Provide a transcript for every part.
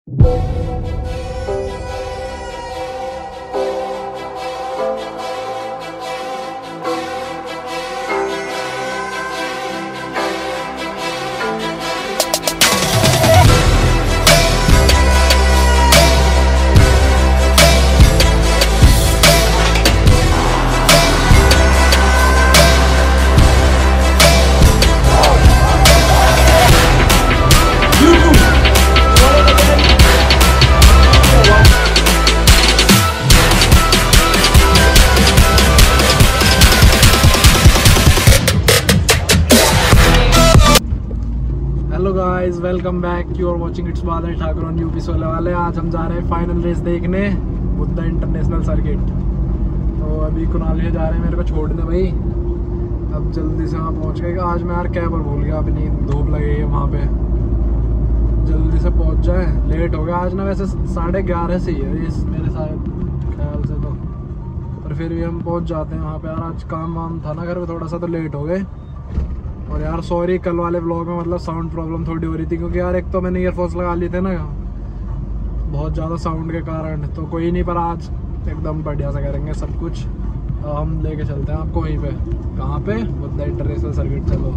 Hello guys, welcome back. You are watching it's Badal Thakur on UP सोलह वाले। आज हम जा रहे हैं फाइनल रेस देखने, बुद्धा इंटरनेशनल सर्किट। तो अभी कुणाल ये जा रहे हैं मेरे को छोड़ने भाई। अब जल्दी से वहाँ पहुँच गए। आज मैं यार कैब और भूल गया, अपनी धूप लगी है वहाँ पे। जल्दी से पहुँच जाए, लेट हो गया आज ना। वैसे 11:30 से ही है रेस मेरे साथ ख्याल से तो, पर फिर भी हम पहुँच जाते हैं वहाँ पे। यार आज काम वाम था ना घर में थोड़ा सा, तो लेट हो गए। और यार सॉरी, कल वाले ब्लॉग में मतलब साउंड प्रॉब्लम थोड़ी हो रही थी, क्योंकि यार एक तो मैंने ईयरफोन्स लगा लिए थे ना बहुत ज़्यादा साउंड के कारण। तो कोई नहीं, पर आज एकदम बढ़िया सा करेंगे सब कुछ। हम लेके चलते हैं आपको वहीं पे। कहाँ पे? Buddha international circuit. चलो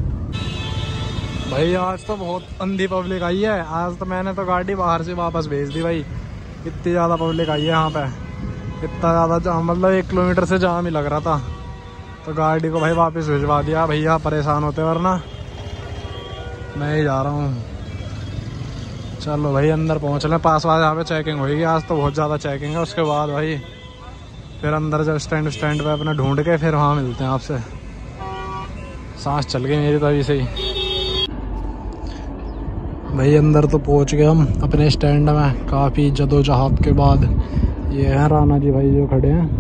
भाई, आज तो बहुत अंधी पब्लिक आई है। आज तो मैंने तो गाड़ी बाहर से वापस भेज दी भाई, इतनी ज़्यादा पब्लिक आई है यहाँ पे। इतना ज़्यादा जाम, मतलब 1 किलोमीटर से जाम ही लग रहा था। तो गाड़ी को भाई वापस भिजवा दिया। भैया परेशान होते, वरना मैं ही जा रहा हूँ। चलो भाई अंदर पहुँच लें। पास वाले यहाँ पे चेकिंग होगी आज तो, बहुत ज़्यादा चेकिंग है। उसके बाद भाई फिर अंदर जब स्टैंड पे अपना ढूंढ के फिर वहाँ मिलते हैं आपसे। सांस चल गई मेरी तो अभी से ही। भाई अंदर तो पहुँच गए हम अपने स्टैंड में, काफ़ी जदोजहद के बाद। ये हैं राणा जी भाई जो खड़े हैं,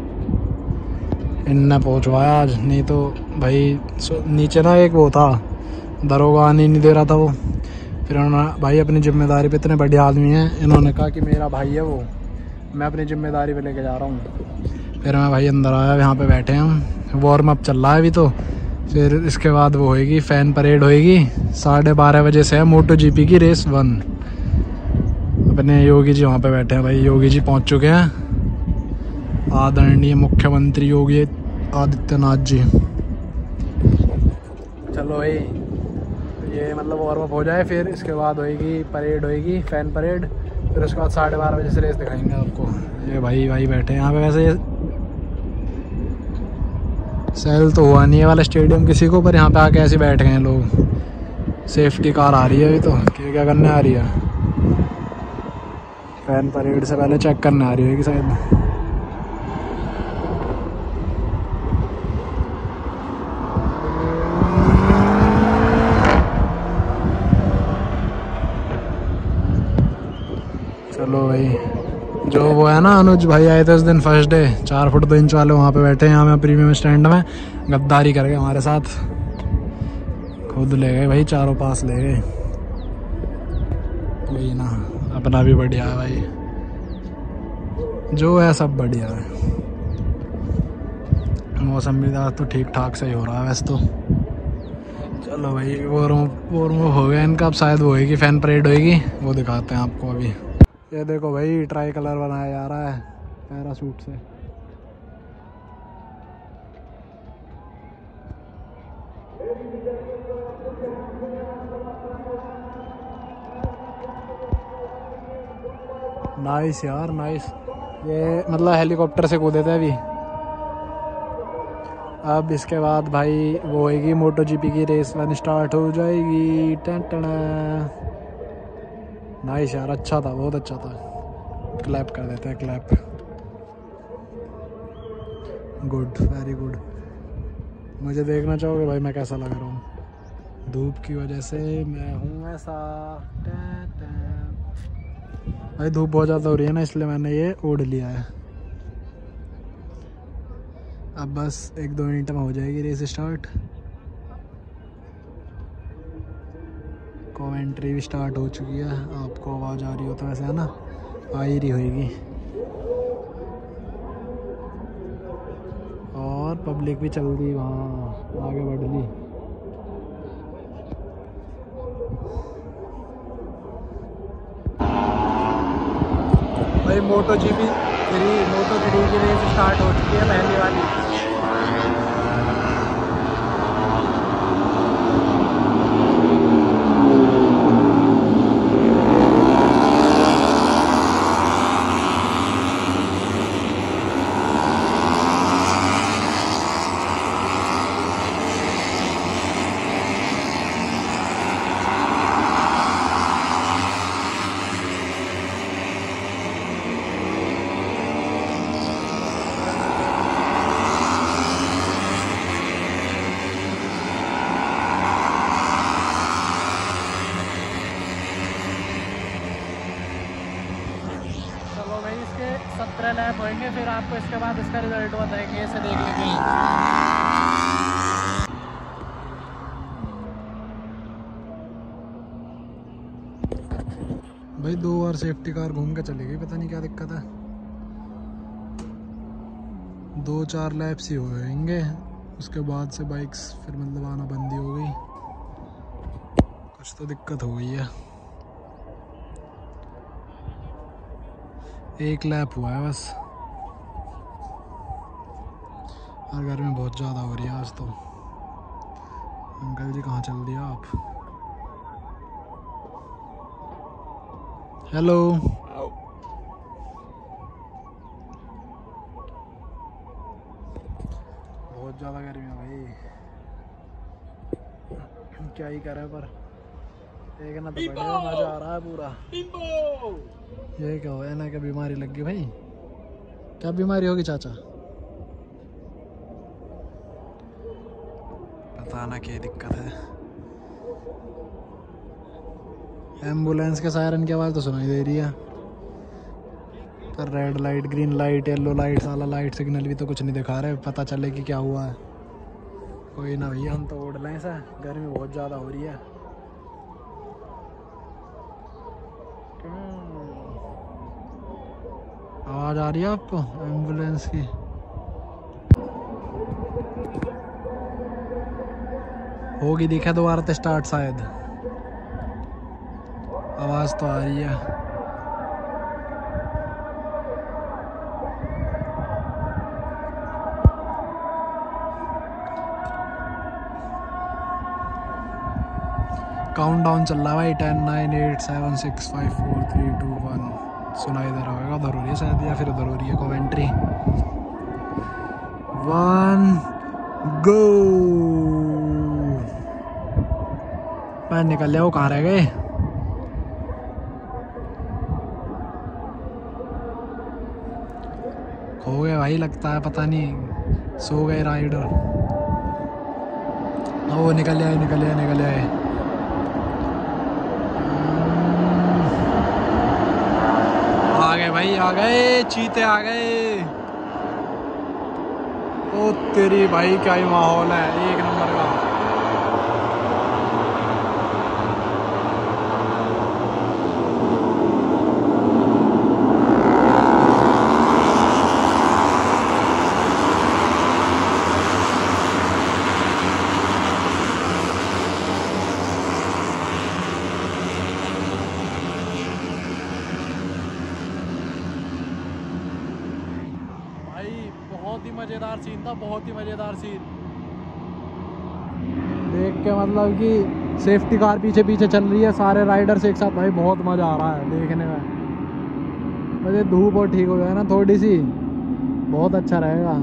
इनने पहुँचवाया आज। नहीं तो भाई नीचे ना एक वो था, दरोगा आने नहीं दे रहा था वो। फिर उन्होंने भाई अपनी जिम्मेदारी पे, इतने बढ़िया आदमी हैं, इन्होंने कहा कि मेरा भाई है वो, मैं अपनी जिम्मेदारी पे लेके जा रहा हूँ। फिर मैं भाई अंदर आया, यहाँ पे बैठे हैं हम। वार्म अप चल रहा है अभी तो। फिर इसके बाद वो होएगी, फैन परेड होएगी। 12:30 बजे से है मोटो जीपी की रेस 1। अपने योगी जी वहाँ पे बैठे हैं भाई। योगी जी पहुँच चुके हैं, आदरणीय मुख्यमंत्री योगी आदित्यनाथ जी। चलो भाई, ये मतलब वार्म अप हो जाए, फिर इसके बाद होएगी परेड, होएगी फैन परेड। फिर उसके बाद 12:30 बजे से रेस दिखाएंगे आपको। ये भाई बैठे हैं यहाँ पे। वैसे ये सेल तो हुआ नहीं है वाला स्टेडियम किसी को, पर यहाँ पे आके ऐसे बैठ गए हैं लोग। सेफ्टी कार आ रही है अभी तो, क्या करने आ रही है? फैन परेड से पहले चेक करने आ रही है कि शायद। चलो भाई, जो वो है ना अनुज भाई आए थे उस दिन फर्स्ट डे, 4 फुट 2 इंच वाले, वहाँ पे बैठे हैं। यहाँ में प्रीमियम स्टैंड में गद्दारी कर गए हमारे साथ। खुद ले गए भाई, चारों पास ले गए। वही ना, अपना भी बढ़िया है भाई, जो है सब बढ़िया है। मौसम भी आज तो ठीक ठाक से ही हो रहा है वैसे तो। चलो भाई, वो हो गया इनका। अब शायद वो होएगी फैन परेड होएगी, वो दिखाते हैं आपको अभी। ये देखो भाई, ट्राई कलर बनाया जा रहा है पैराशूट से। नाइस यार, नाइस। ये मतलब हेलीकॉप्टर से कूदे थे अभी। अब इसके बाद भाई वो होएगी मोटो जीपी की रेस 1 स्टार्ट हो जाएगी। टन नाइस यार, अच्छा था, बहुत अच्छा था। क्लैप कर देते हैं, क्लैप। Good, very good. मुझे देखना चाहोगे भाई मैं कैसा लग रहा हूँ? धूप की वजह से मैं हूँ ऐसा। भाई धूप बहुत ज़्यादा हो रही है ना, इसलिए मैंने ये ओढ़ लिया है। अब बस 1-2 मिनट में हो जाएगी रेस स्टार्ट। कमेंट्री भी स्टार्ट हो चुकी है। आपको आवाज़ आ रही हो तो वैसे, है ना, आ ही रही होगी। और पब्लिक भी चल रही, वहाँ आगे बढ़ ली। भाई मोटो GP 3 की रेस स्टार्ट हो चुकी है, पहली वाली। चलो भाई, इसके 17 लैप होंगे, फिर आपको इसके बाद इसका रिजल्ट बताएंगे। इसे देख लेंगे। भाई 2 बार सेफ्टी कार घूम के चली गई, पता नहीं क्या दिक्कत है। 2-4 लैप्स ही होंगे, उसके बाद से बाइक्स फिर मतलब आना बंद ही हो गई। कुछ तो दिक्कत हो गई है। 1 लैप हुआ है बस, और गर्मी बहुत ज़्यादा हो रही है आज तो। अंकल जी कहाँ चल दिया आप? हेलो। बहुत ज़्यादा गर्मी है भाई, क्या ही करे, पर देखना तो पड़ेगा। मज़ा आ रहा है पूरा। ये क्या हो, ना क्या बीमारी लग गई भाई? क्या बीमारी होगी चाचा? पता ना क्या दिक्कत है। एम्बुलेंस के सायरन की आवाज़ तो सुनाई दे रही है, पर red light, green light, yellow light, साला लाइट सिग्नल भी तो कुछ नहीं दिखा रहे, पता चले कि क्या हुआ है। कोई ना भैया, हम तो ओढ़ लें ऐसा, गर्मी बहुत ज़्यादा हो रही है। आवाज़ आ रही है आपको एम्बुलेंस की? होगी, देखा दोबारा तो स्टार्ट शायद। आवाज़ तो आ रही है। काउंटडाउन चल रहा है भाई, 10 9 8 7 6 5 4 3 2 1। सुनाई दे रहा होगा, उधर हो रही है शायद, या फिर उधर हो रही है कमेंट्री। 1 गो। पैन निकल लिया, वो कहाँ रह गए? खो गए भाई लगता है, पता नहीं, सो गए राइडर। वो निकल आए, निकल आए, निकल आए। आ गए भाई, आ गए, चीते आ गए। ओ तेरी भाई, क्या ही माहौल है, 1 नंबर का। बहुत ही मज़ेदार सीन था, बहुत ही मज़ेदार सीन देख के, मतलब कि सेफ्टी कार पीछे पीछे चल रही है, सारे राइडर्स एक साथ। भाई बहुत मज़ा आ रहा है देखने में। मुझे धूप और ठीक हो जाए ना थोड़ी सी, बहुत अच्छा रहेगा।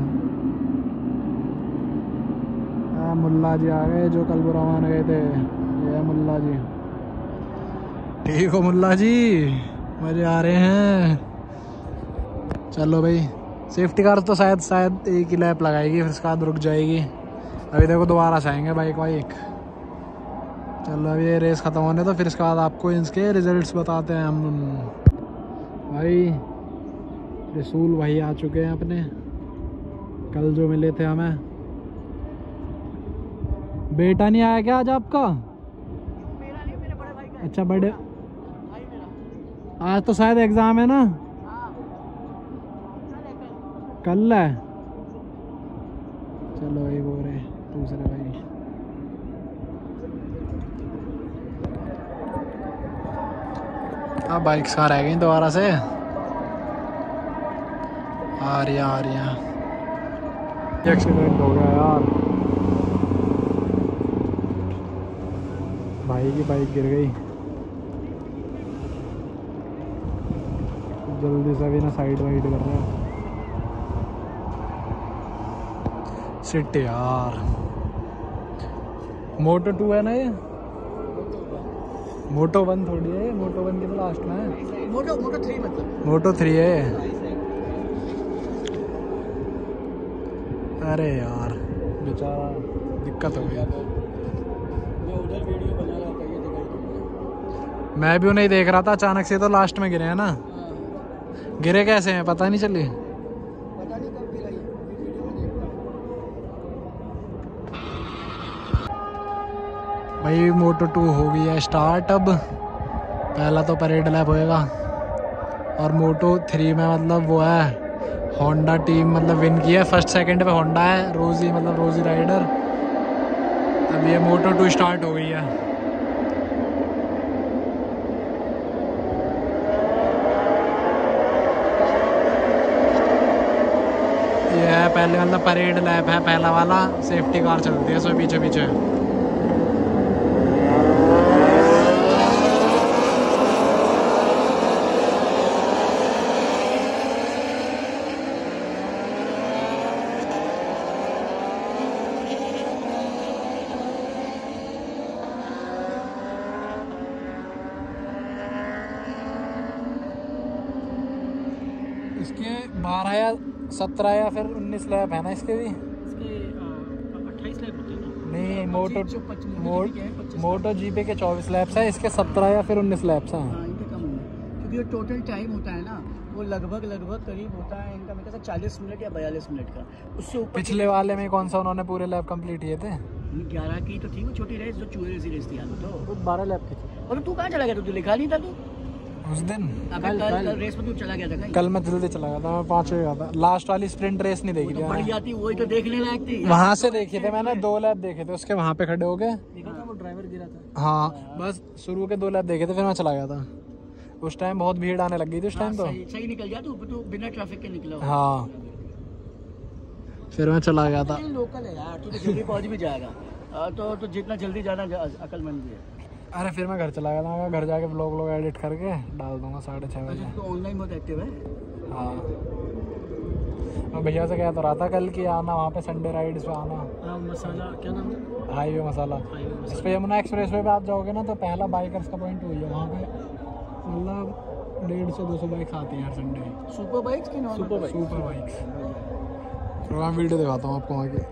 मुल्ला जी आ गए, जो कल बुरा मान गए थे। ये मुल्ला जी, ठीक हो मुल्ला जी? मज़े आ रहे हैं। चलो भाई, सेफ्टी कार तो शायद 1 ही लैप लगाएगी, फिर उसके बाद रुक जाएगी। अभी देखो दोबारा से आएंगे बाइक। चलो अभी ये रेस ख़त्म होने तो फिर इसके बाद आपको इसके रिजल्ट्स बताते हैं हम। भाई रसूल भाई आ चुके हैं अपने, कल जो मिले थे हमें। बेटा नहीं आया क्या आज आपका? मेरा नहीं, मेरे बड़े भाई का। अच्छा, बड़े भाई मेरा। आज तो शायद एग्ज़ाम है ना? कल है। चलो भाई, वो रहे दूसरे भाई। अब बाइक्स कहाँ रह गई दोबारा से? आ रही है। एक्सीडेंट हो गया यार, भाई की बाइक गिर गई। जल्दी से भी ना साइड वाइड कर रहा है। सिट यार। मोटो 2 है ना ये? मोटो 1 थोड़ी है, मोटो 1 की तो लास्ट में है। मोटो 3 मतलब। मोटो 3 है। अरे यार बेचारा दिक्कत हो गई। मैं उधर वीडियो बना रहा था, ये दिखाई। मैं भी उन्हें देख रहा था, अचानक से तो लास्ट में गिरे हैं ना। गिरे कैसे हैं पता नहीं चली। पता नहीं कब गिरा ये, वीडियो में देखता हूँ। भाई मोटो 2 हो गई है स्टार्ट। अब पहला तो परेड लैप होएगा, और मोटो 3 में मतलब वो है होंडा टीम मतलब विन की है। फर्स्ट सेकंड पे होंडा है, रोजी मतलब रोजी राइडर। अब ये मोटो 2 स्टार्ट हो गई है। ये है पहले मतलब परेड लैप है पहला वाला, सेफ्टी कार चलती है सो पीछे पीछे। इसके 12 या 17 या फिर 19 लैप है ना इसके भी। इसके 28 लैप होते हैं ना। नहीं मोटो जो मोटो जीपी के 24 लैप्स है, इसके 17 या फिर 19 लैप्स हैं। हाँ, इनके कम होंगे क्योंकि जो टोटल टाइम होता है ना वो लगभग करीब होता है इनका, मेरे ख्याल से 40 मिनट या 42 मिनट का। उससे ऊपर पिछले वाले में कौन सा उन्होंने पूरे लैप कंप्लीट किए थे? 11 की तो थी वो छोटी रेस, जो चूहे जैसी रेस थी यार तो 12 लैप की थी। और तू कहाँ चला गया था? तू लिखा नहीं था तू उस दिन? कल रेस में तू चला गया था कहीं? कल मैं जल्दी चला गया था, मैं 5 बजे गया था। लास्ट वाली स्प्रिंट रेस नहीं देखी तो थी बढ़िया थी, वही तो देखने लायक थी। वहां से देखे थे मैंने, 2 लैप देखे थे उसके, वहां पे खड़े हो गए। देखा था वो ड्राइवर गिरा था। हाँ बस शुरू के 2 लैप देखे थे, फिर मैं चला गया था। उस टाइम बहुत भीड़ आने लग गई थी उस टाइम। तो सही निकल गया तू बिना ट्रैफिक के निकला। हाँ फिर मैं चला गया था। लोकल है यार, तू तो जल्दी पहुंच भी जाएगा। तो जितना जल्दी जाना अकलमंद भी है। अरे फिर मैं घर चला गया था, मैं घर जाके व्लॉग एडिट करके डाल दूंगा 6:30 बजे। तो ऑनलाइन बहुत एक्टिव है। हाँ मैं भैया से कह तो रहा था कल की आना वहाँ पे, संडे राइड्स पे आना। मसाला क्या नाम है? हाईवे मसाला। इस पे यमुना एक्सप्रेस वे पे आप जाओगे ना तो पहला बाइकर्स का पॉइंट हुई है वहाँ पे। मतलब 150-200 बाइक्स आती हैं हर संडे। सुपर बाइक्स की normal? Super bikes. Program video दिखाता हूँ आपको वहाँ की।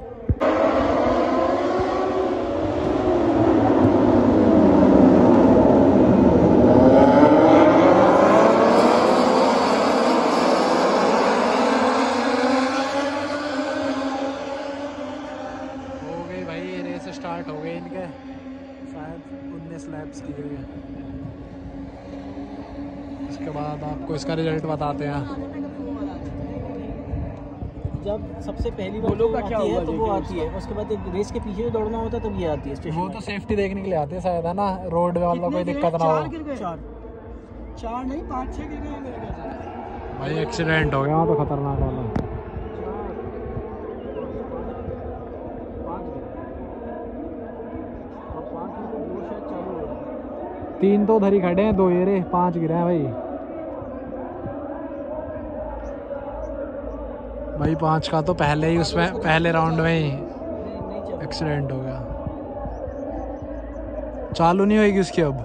स्टार्ट हो गए इनके, शायद 19 लैप्स किए हुए। इसके बाद आपको इसका रिजल्ट बताते हैं। जब सबसे पहली बार का क्या हुआ तो वो आती है, उसके बाद रेस के पीछे दौड़ना होता है तब ये आती है। वो तो सेफ्टी देखने के लिए आते हैं शायद, है ना, रोड वालों कोई दिक्कत ना हो। 4 नहीं 5-6 गिर गए मेरे ख्याल से। भाई एक्सीडेंट हो गया तो खतरनाक वाला। 3 तो उधर ही खड़े हैं, 2 ये रे, 5 गिरे हैं भाई 5 का तो पहले ही उसमें पहले राउंड में ही एक्सीडेंट हो गया। चालू नहीं होगी उसकी अब।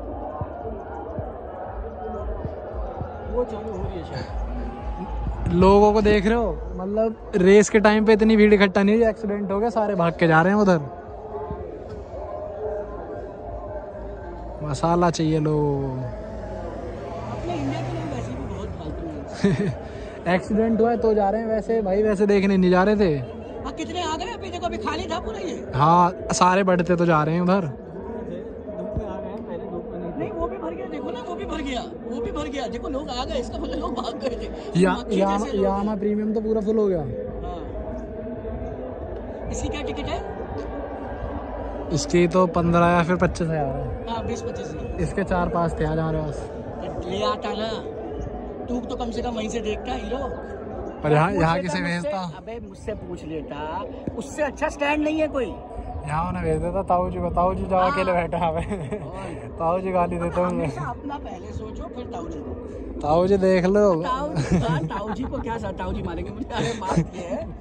वो चालू हो रही है शायद। लोगों को देख रहे हो, मतलब रेस के टाइम पे इतनी भीड़ इकट्ठा नहीं हुई, एक्सीडेंट हो गया, सारे भाग के जा रहे हैं उधर। मसाला चाहिए लो। अपने इंडिया के लोग वैसे भी बहुत फालतू हैं। एक्सीडेंट हुआ है तो जा रहे हैं, वैसे भाई वैसे देखने नहीं जा रहे थे। कितने आ गए अभी देखो, अभी खाली था पूरा ये। हाँ सारे बढ़ते तो जा रहे हैं उधर। नहीं वो भी भर गया, देखो ना वो भी भर गया देखो, लोग आ गए, इसका मतलब लोग भाग गए थे। यामा प्रीमियम तो पूरा फुल हो गया। इसकी क्या टिकट है? इसकी तो 15 या फिर 25 हजार है। हाँ 20-25। इसके 4-5 थे आज हमारे पास। ले आता ना तू तो कम से कम वहीं से देखता हीरो। पर यहाँ किसे भेजता? अबे मुझसे पूछ लेता, उससे अच्छा स्टैंड नहीं है कोई। यहाँ उन्हें भेज देता ताऊ जी को। ताऊ जी जाओ अकेले बैठे हैं। ताऊ जी गाली देते होंगे। अपना पहले सोचो फिर ताऊ जी को। ताऊ जी देख लो। ताऊ जी को क्या ताऊ जी मारेंगे मुझे? अरे बात ये है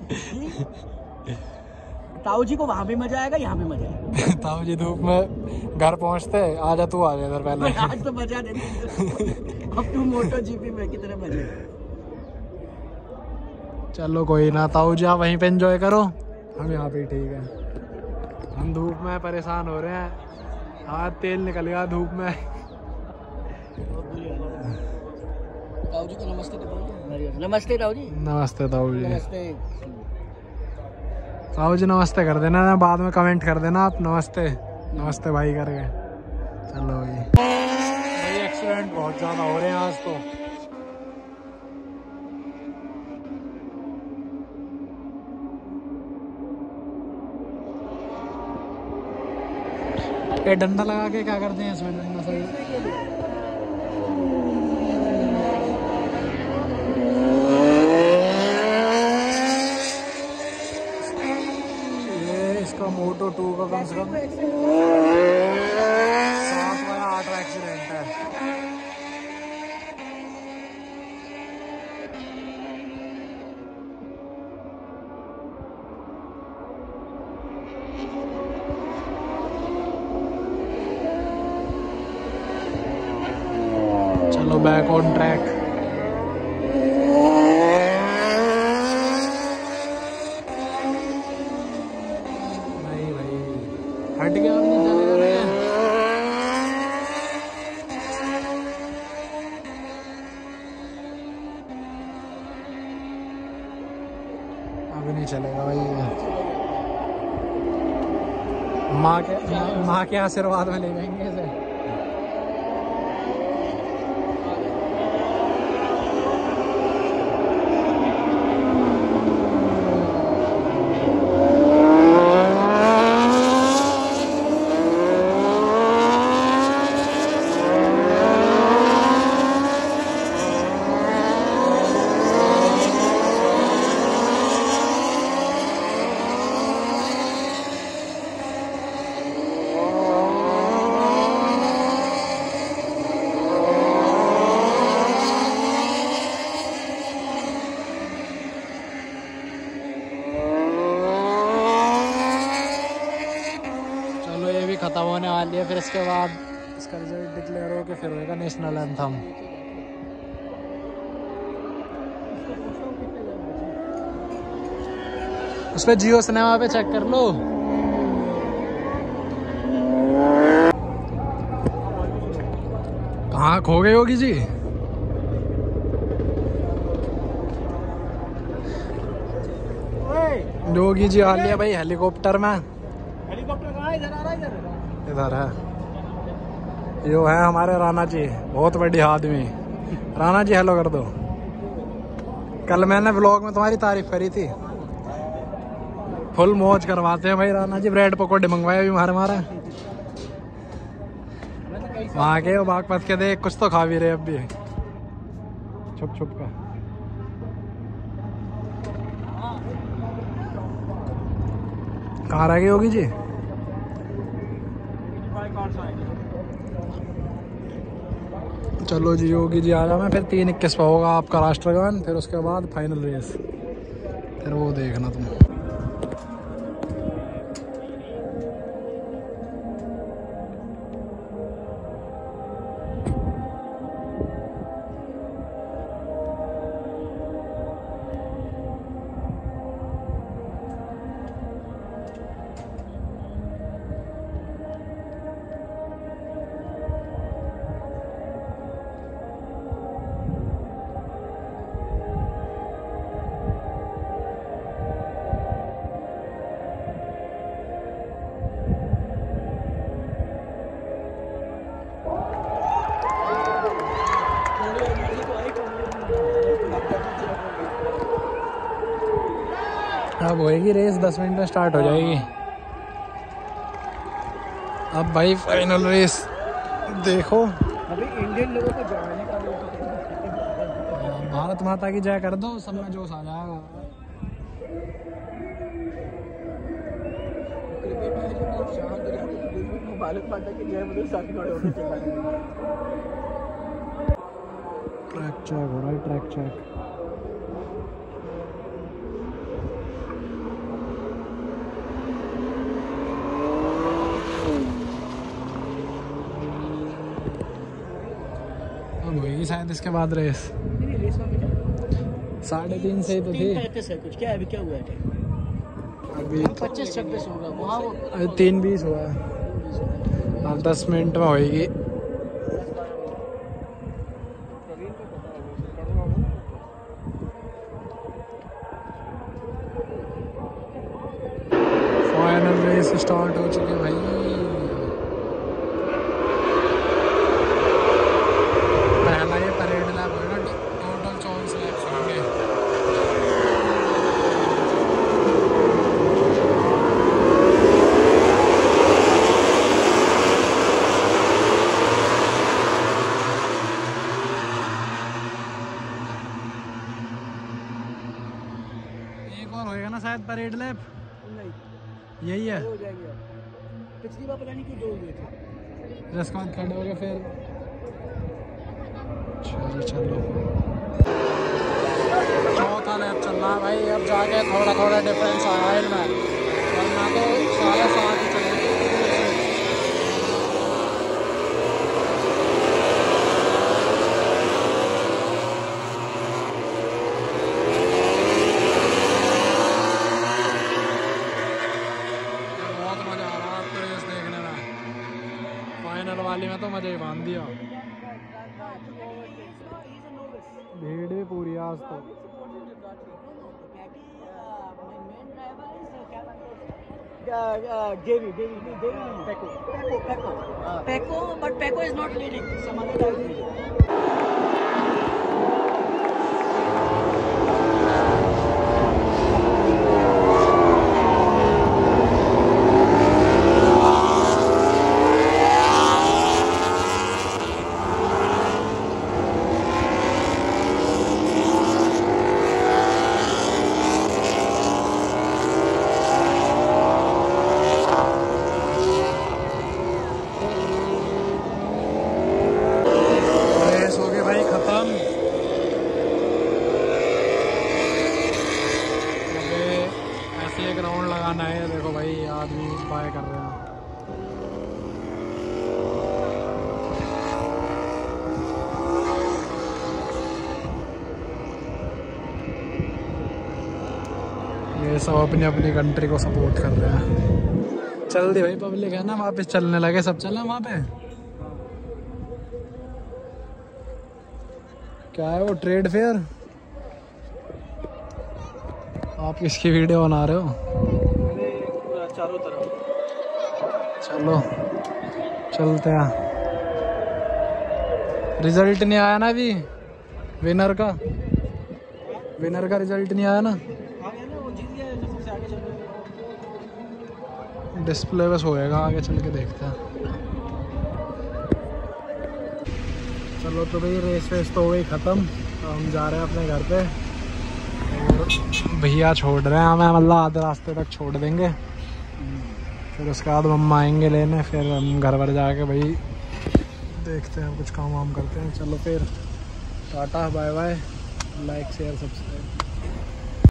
ताऊ जी को वहाँ भी मजा आएगा, यहाँ भी मजा आएगा। ताऊ जी धूप में घर पहुँचते, आजा तू आ जा इधर पहले। आज तो मजा देते। अब तू मोटो जीपी में कितने मजे। चलो कोई ना ताऊ जी, आप वहीं पे एंजॉय करो, हम यहाँ पे ठीक है। हम धूप में परेशान हो रहे हैं, हाथ तेल निकल गया धूप में। ताऊ जी को नमस्ते तो बोलो। नमस्ते ताऊ जी। नमस्ते ताऊ जी। नमस्ते ताऊ जी नमस्ते कर देना ना, बाद में कमेंट कर देना आप नमस्ते नमस्ते भाई करके। चलो भाई एक्सीडेंट बहुत ज़्यादा हो रहे हैं आज तो। ये डंडा लगा के क्या करते हैं इसमें? डंडा सही इसका मोटो 2 का कम से कम 7 या 8 एक्सीडेंट है। चलो बैक ऑन ट्रैक। हट गया, नहीं चलेगा रे। अभी नहीं चलेगा भाई। माँ के आशीर्वाद में ले जाएंगे इसे। खत्म होने वाली है, फिर इसके बाद इसका रिजल्ट डिक्लेयर हो के फिर होगा नेशनल एंथम। उस पे जियो सिनेमा पे चेक कर लो। कहाँ खो गए होगी जी? योगी जी आ लिया भाई हेलीकॉप्टर में। हेलीकॉप्टर कहाँ है? इधर आ रहा है। इधर है। यो है हमारे राणा जी, बहुत बढ़िया आदमी। राणा जी हेलो कर दो। कल मैंने व्लॉग में तुम्हारी तारीफ करी थी। फुल मौज करवाते हैं भाई राणा जी। ब्रेड पकौड़े मंगवाए अभी हमारे वहाँ के बागपत के देख, कुछ तो खा भी रहे अब भी छुप छुप का। कहाँ रह गई होगी जी? चलो जी योगी जी आ रहा। मैं फिर 3:21 पर होगा आपका राष्ट्रगान, फिर उसके बाद फाइनल रेस, फिर वो देखना तुम। अब होएगी रेस, 10 मिनट में स्टार्ट हो जाएगी। अब भाई फाइनल रेस देखो। अभी इंडियन लोगों को जगाने का भारत माता की जय कर दो, सब में जोश आ जाएगा। भारत माता की जय बोलो, साथ खड़े होकर चिल्लाने लगे। ट्रैक चेक हो रहा है, ट्रैक चेक। अब होगी शायद इसके बाद रेस। 3:30 से ही तो थी। 3:35 है कुछ, क्या अभी क्या हुआ है? अभी 25-26 होगा वहाँ, वो 3:20 हुआ है। अब 10 मिनट में होएगी। फाइनल रेस स्टार्ट हो चुकी है भाई। पहला ये परेड लैप होगा, टोटल 24 लैप्स होंगे। एक और होएगा ना शायद परेड लैप, नहीं यही है। हो जाएंगे। पिछली बार पता नहीं क्यों 2 हुए थे। जिसके बाद खड़े हो गए फिर। चलो चौथा लैप चल रहा है भाई। अब जाके थोड़ा थोड़ा डिफरेंस आया है इनमें, वरना तो सारा साथ ही चल रहा है। बहुत मजा आ रहा है आपको रेस देखने में। फाइनल वाली में तो मजा ही बांध दिया। भीड़ भी पूरी है आज तो। Pecco, but Pecco is not leading. Some other guy is leading. Race हो गई भाई खत्म। अबे ऐसे एक राउंड लगाना है। देखो भाई आदमी बाय कर रहे हैं। ये सब अपनी अपनी कंट्री को सपोर्ट कर रहे हैं। चल दी भाई पब्लिक है ना, वापस चलने लगे, सब चले वहाँ पे। क्या है वो, ट्रेड फेयर? आप किसकी वीडियो बना रहे हो? चारों तरफ। चलो चलते हैं। रिजल्ट नहीं आया ना अभी विनर का? विनर का रिजल्ट नहीं आया ना? डिस्प्ले बस होएगा, आगे चल के देखते हैं। चलो तो भाई रेस वेस तो हो गई ख़त्म। हम जा रहे हैं अपने घर पे और भैया छोड़ रहे हैं हमें, मतलब आधे रास्ते तक छोड़ देंगे। फिर उसके बाद मम्मा आएंगे लेने, फिर हम घर पर जाके भाई देखते हैं, कुछ काम वाम करते हैं। चलो फिर tata bye bye, like share subscribe.